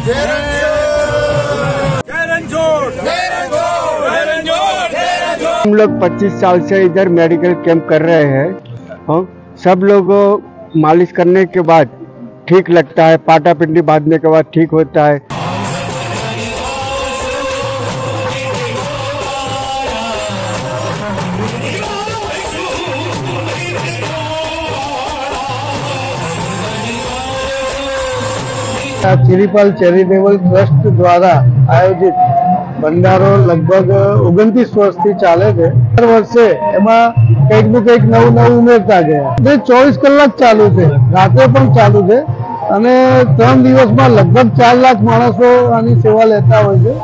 हम लोग 25 साल से इधर मेडिकल कैंप कर रहे हैं। सब लोगों मालिश करने के बाद ठीक लगता है, पाटा पिंडी बांधने के बाद ठीक होता है। चिरीपाल चैरिटेबल ट्रस्ट द्वारा आयोजित भंडारो लगभग 29 વર્ષથી ચાલે છે। દર વર્ષે એમાં કંઈક નું કંઈક નવું નવું ઉમેરતા ગયા। 24 કલાક ચાલુ છે, રાતે પણ ચાલુ છે અને 3 દિવસમાં લગભગ 4 લાખ માણસો આની સેવા લેતા હોય છે।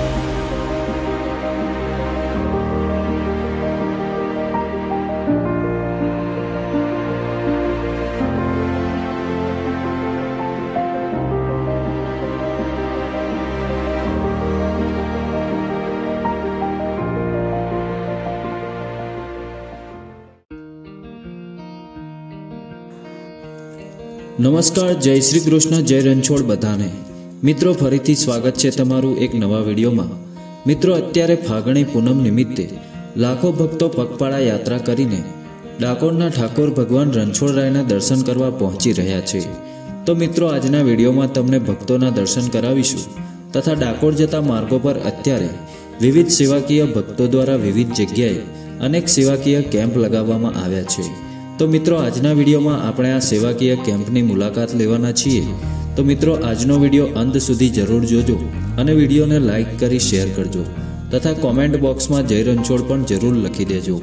नमस्कार, जय श्री कृष्ण, जय रणछोड़ बधाने। मित्रों फरीथी स्वागत है तमारू एक नवा विडियो में। मित्रों अत्यारे फागणी पूनम निमित्ते लाखों भक्तों पगपाळा यात्रा करीने डाकोरना ठाकोर भगवान रणछोड़रायना दर्शन करवा पहोंची रह्या छे। तो मित्रों आजना विडियो में तमने भक्तों दर्शन करावीशुं तथा डाकोर जता मार्गों पर अत्यारे विविध सेवाकीय भक्तों द्वारा विविध जग्याए अनेक सेवाकीय केम्प लगाववामां आव्या छे। तो मित्रों आजना विडियो में आपणे आ सेवाकीय केम्पनी मुलाकात लेवाना छीए। तो मित्रों आजनो विडियो अंत सुधी जरूर जोजो अने विडियो ने लाइक करी शेर करजो तथा कॉमेंट बॉक्स में जय रणछोड़ पण जरूर लखी देजो।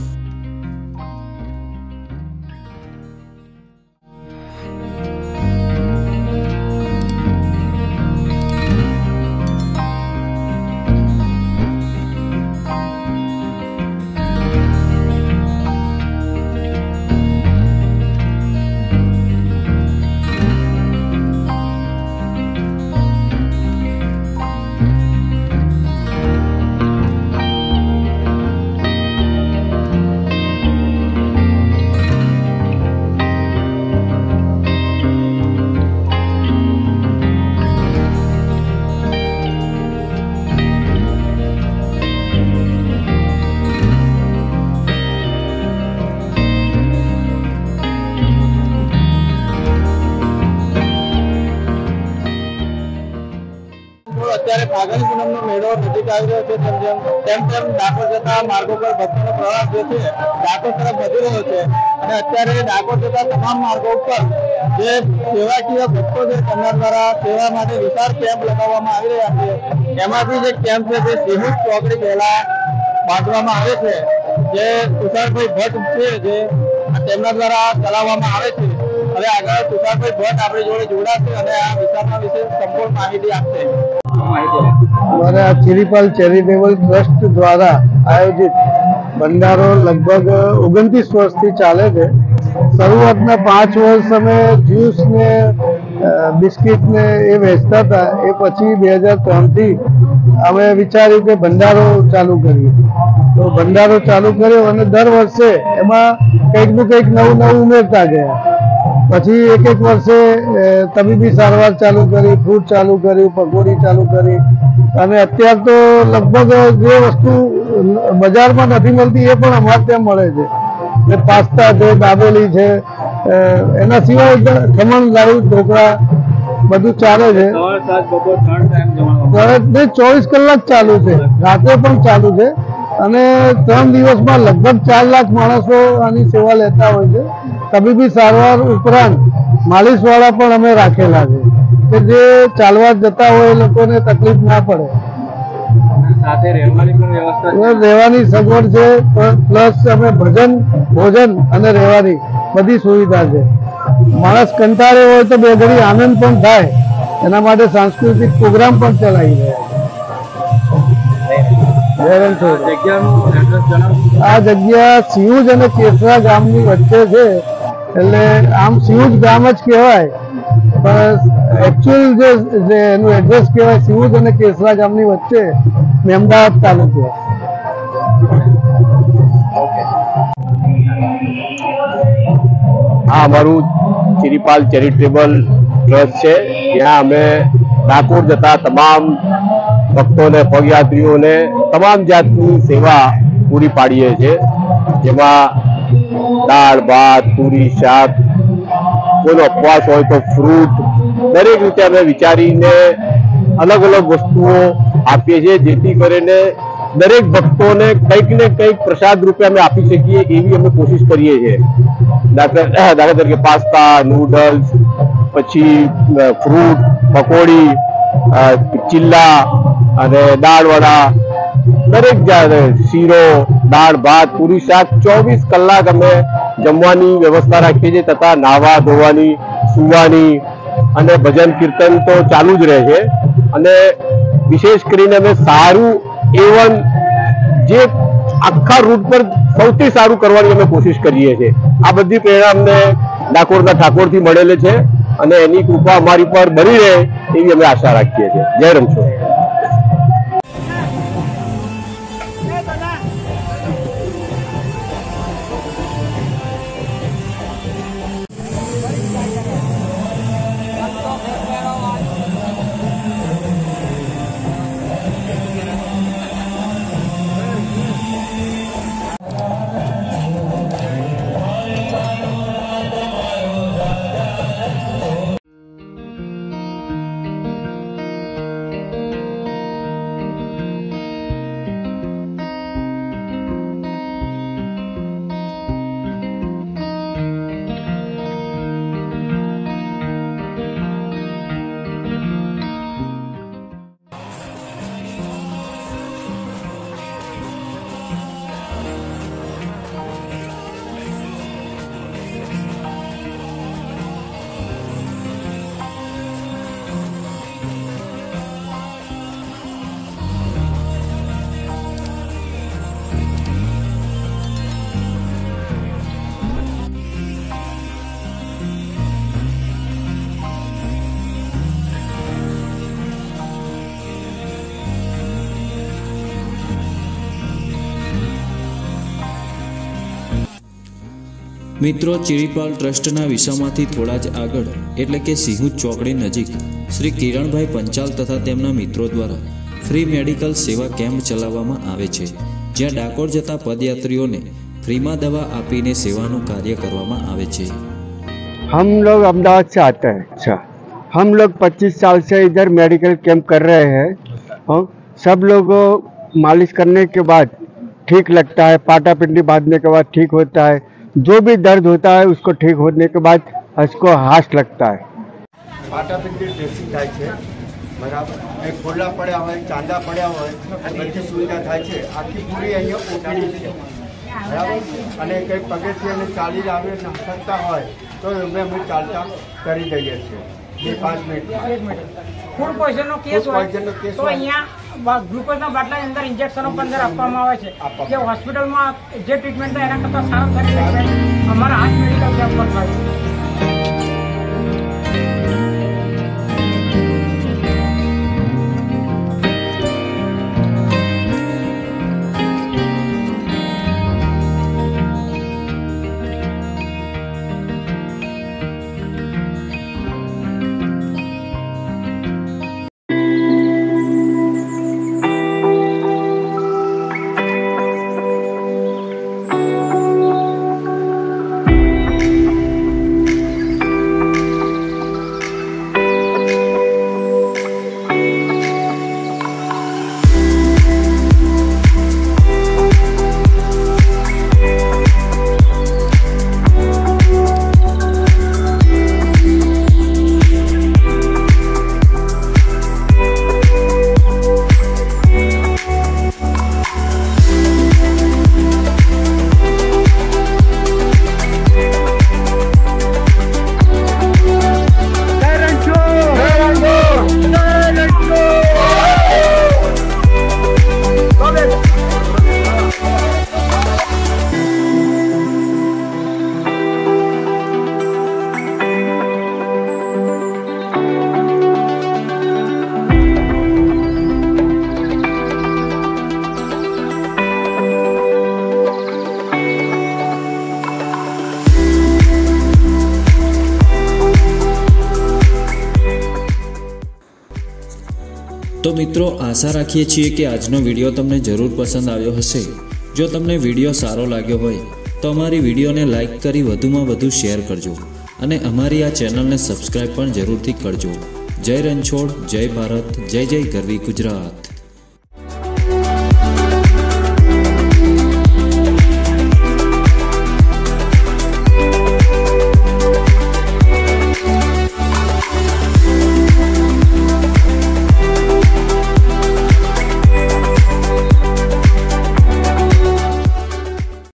અત્યારે ફાગણી પૂનમનો મેળો નજીક આવી રહ્યો છે। તેમ તેમ ડાકોર જતા માર્ગો પર ભક્તોનો પ્રવાસ જે છે ડાકોર તરફ વધી રહ્યો છે અને અત્યારે ડાકોર જતા તમામ માર્ગો પર જે સેવાકીય ભક્તો છે તેમના દ્વારા સેવા માટે વિશાળ કેમ્પ લગાવવામાં આવી રહ્યા છે। એમાંથી જે કેમ્પ છે તે સિંહુજ ચોકડી પહેલા બાંધવામાં આવે છે, જે તુષારભાઈ ભટ્ટ છે જે તેમના દ્વારા ચલાવવામાં આવે છે। હવે આગળ તુષારભાઈ ભટ્ટ આપણી જોડે જોડાશે અને આ વિસ્તારના વિશે સંપૂર્ણ માહિતી આપશે। हमारा चिरीपाल चैरिटेबल ट्रस्ट द्वारा आयोजित भंडारो लगभग 29 વર્ષથી ચાલે છે। શરૂઆતના 5 વર્ષ અમે જ્યુસ ને બિસ્કિટ ને એ વેચતા હતા। એ પછી 2003 થી અમે વિચાર્યું કે ભંડારો ચાલુ કરીએ। તો ભંડારો ચાલુ કર્યો અને દર વર્ષે એમાં કંઈક નું કંઈક નવું નવું ઉમેરતા ગયા। પછી એક વર્ષે તબીબી સારવાર ચાલુ કરી, ફ્રૂટ ચાલુ કર્યું, પકોડી ચાલુ કરી અને અત્યારે તો લગભગ જે વસ્તુ બજારમાં નથી મળતી એ પણ અમારે ત્યાં મળે છે। એટલે પાસ્તા છે, દાબેલી છે, એના સિવાય ખમણ, લાડુ, ઢોકળા બધું ચાલે છે। 24 કલાક ચાલુ છે, રાતે પણ ચાલુ છે અને 3 દિવસમાં લગભગ 4 લાખ માણસો આની સેવા લેતા હોય છે। તબીબી સારવાર ઉપરાંત માલિશ વાળા પણ અમે રાખેલા છે કે જે ચાલવા જતા હોય એ લોકોને તકલીફ ના પડે। રહેવાની સગવડ છે, પ્લસ અમે ભજન, ભોજન અને રહેવાની બધી સુવિધા છે। માણસ કંટાળે હોય તો બે ઘડી આનંદ પણ થાય એના માટે સાંસ્કૃતિક પ્રોગ્રામ પણ ચલાવી રહ્યા છે। આ જગ્યા સિયુજ અને કેસરા ગામની વચ્ચે છે। એટલે આમ સિયુજ ગામ જ કહેવાય પણ एक्चुअल જે એનું એડ્રેસ કહેવાય સિયુજ અને કેસરા ગામની વચ્ચે મેમદાવાદ તાલુકો। આ અમારું चिरीपाल चैरिटेबल ट्रस्ट है। यहाँ हमें ડાકોર જતા તમામ ભક્તોને પગયાત્રીઓને તમામ જાતની સેવા પૂરી પાડીએ છીએ, જેમાં દાળ ભાત પૂરી શાક, કોઈનો ઉપવાસ હોય તો ફ્રૂટ, દરેક રીતે અમે વિચારીને અલગ અલગ વસ્તુઓ આપીએ છીએ, જેથી કરીને દરેક ભક્તોને કંઈક ને કંઈક પ્રસાદ રૂપે અમે આપી શકીએ એવી અમે કોશિશ કરીએ છીએ। દાખલા તરીકે પાસ્તા, નૂડલ્સ, પછી ફ્રૂટ, પકોડી, ચિલ્લા અને દાળવડા, દરેક જાત શીરો, દાળ ભાત પૂરી શાક 24 કલાક અમે જમવાની વ્યવસ્થા રાખીએ છીએ, તથા નાહવા ધોવાની, સુવાની અને ભજન કીર્તન તો ચાલુ જ રહે છે। અને વિશેષ કરીને અમે સારું A1 જે આખા રૂટ પર સૌથી સારું કરવાની અમે કોશિશ કરીએ છીએ। આ બધી પ્રેરણા અમને ડાકોરના ઠાકોરથી મળેલી છે અને એની કૃપા અમારી પર બની રહે એવી અમે આશા રાખીએ છીએ। જય રણછોડ। મિત્રો, ચીરીપાલ ટ્રસ્ટના વિસામાંથી થોડા જ આગળ એટલે કે સિંહુજ ચોકડી નજીક શ્રી કિરણભાઈ પંચાલ તથા તેમના મિત્રો દ્વારા ફ્રી મેડિકલ સેવા કેમ્પ ચલાવવામાં આવે છે, જ્યાં ડાકોર જતા પદયાત્રીઓને ફ્રીમાં દવા આપીને સેવાનું કાર્ય કરવામાં આવે છે। हम लोग अहमदाबाद से आते हैं। अच्छा, हम लोग 25 साल से इधर मेडिकल कैंप कर रहे हैं और सब लोग मालिश करने के बाद ठीक लगता है, पाटा पिंडी बांधने के बाद ठीक होता है, जो भी दर्द होता है उसको ठीक होने के बाद उसको हाश लगता है। पाटा पिंडी ड्रेसिंग થાય છે બરાબર, એ ખોલા પડ્યા હોય, ચાંદા પડ્યા હોય, બધી સુવિધા થાય છે। આખી પૂરી અહીંયા ઓપીડી છે બરાબર, અને કંઈ પગેથી અને ચાલી આવે ન શકતા હોય તો અમે ચાલતા કરી દઈએ છીએ 2-5 મિનિટ। ફૂડ પોઈઝનનો કેસ હોય તો અહીંયા ગ્લુકોઝના બાટલા અંદર ઇન્જેક્શનો 15 આપવામાં આવે છે, જે હોસ્પિટલમાં જે ટ્રીટમેન્ટ થાય એના કરતાં સારી ટ્રીટમેન્ટ અમારા હાથ મેડિકલ કેમ્પ પર થાય છે। તો મિત્રો, આશા રાખીએ છીએ કે આજનો વિડીયો તમને જરૂર પસંદ આવ્યો હશે. જો તમને વિડીયો સારો લાગ્યો હોય તો અમારી વિડીયોને લાઇક કરી વધુમાં વધુ શેર કરજો અને અમારી આ ચેનલને સબસ્ક્રાઈબ પણ જરૂરથી કરજો. જય રણછોડ, જય ભારત, જય જય ગરવી ગુજરાત.